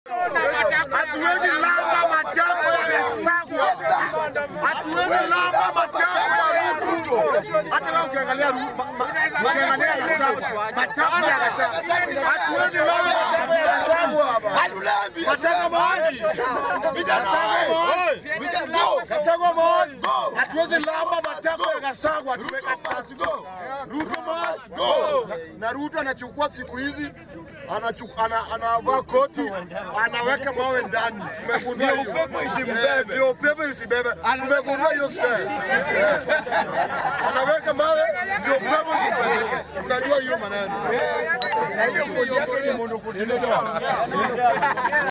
Hatuwezi lamba matako ya Gachagua. Hatuwezi lamba matako ya Ruto. Hata wewe ukiangalia Gachagua, matako ya Gachagua. Hatuwezi lamba matako ya Gachagua hapa. Matako maji. Gachagua maji. Hatuwezi lamba matako ya Gachagua. Tumekataa. Ruto must go. Na Ruto anachukua siku hizi anavaa koti, anaweka mawe ndani. Tumegundua upepo isimbebe. Ndio upepo isibebe. Tumegundua hiyo style. Anaweka mawe ndio upepo isibebe. Unajua hiyo maneno. Na hiyo kodi yake ni monopolization.